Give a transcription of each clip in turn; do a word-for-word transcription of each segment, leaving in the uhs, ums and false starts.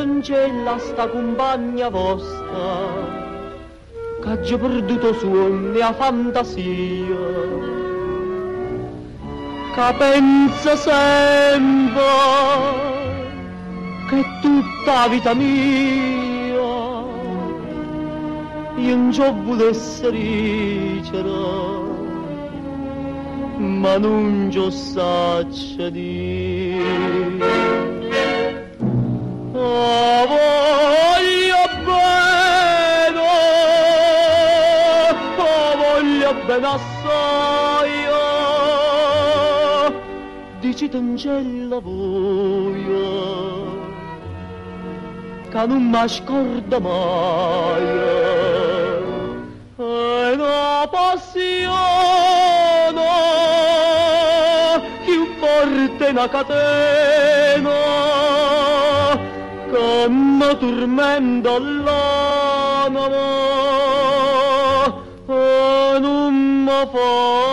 angela sta compagna vostra, che ha già perduto sogni a fantasia, che pensa sempre che tutta la vita mia io non ci volesse ricere, ma non ci saccia dire. Oh, voglio bene, oh, voglio bene assai, dici t'angella voglio, che non mi scorda mai, è una passione più forte una catena, che mi tormenta l'anima e non mi fa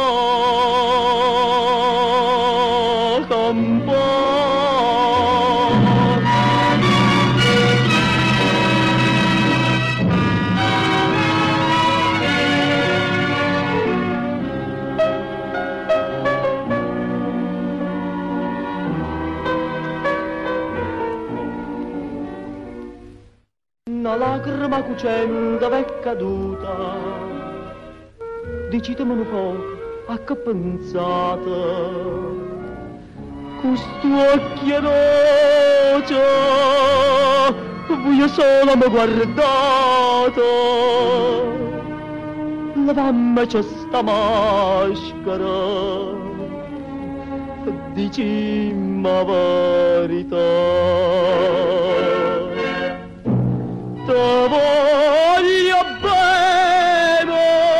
campare. Una lacrima cucenda v'è caduta, dicitemelo poco a che pensate, questo occhio dolce voi solo mi guardate, levammici sta maschera, dicimmi la verità. Te voglio bene,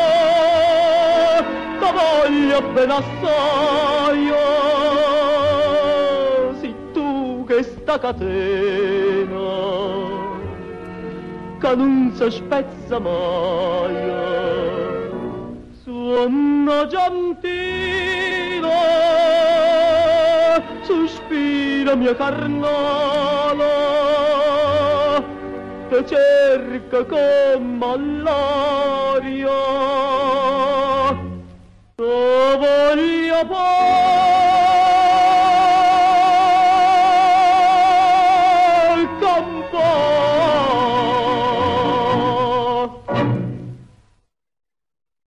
te voglio bene assai, sei tu che sta catena, che non si spezza mai, suona gentile, sospira mia carnale, te cerca come l'aria, te voglio bene.